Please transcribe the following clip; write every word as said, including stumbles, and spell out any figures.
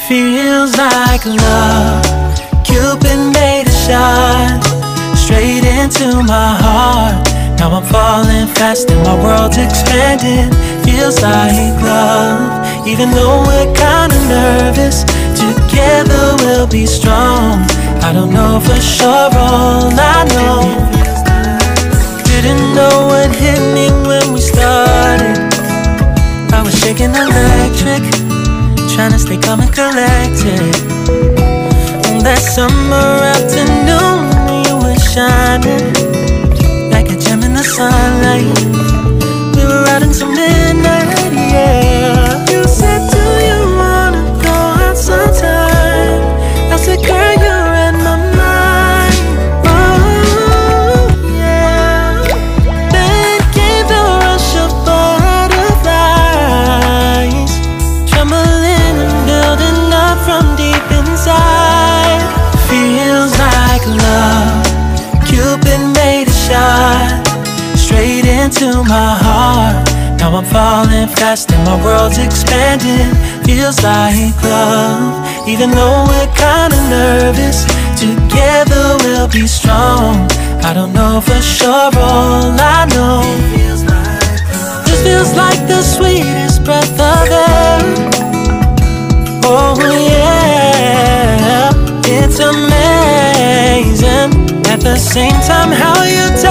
Feels like love. Cupid made a shot straight into my heart. Now I'm falling fast and my world's expanding. Feels like love. Even though we're kinda nervous, together we'll be strong. I don't know for sure, all I know. Didn't know what hit me when we started. I was shaking electric, trying to stay calm and collected. On that summer afternoon, you were shining like a gem in the sunlight. We were out until midnight, yeah. You said, do you wanna go out sometime? I said, girl, you're in my mind. Oh, yeah. Then came the rush of butterflies, trembling and building up from deep inside. Feels like love. Cupid made a shot straight into my heart. Now I'm falling fast and my world's expanding. Feels like love. Even though we're kinda nervous, together we'll be strong. I don't know for sure, all I know. This feels like the sweetest breath of air. Oh yeah, it's amazing. At the same time, how you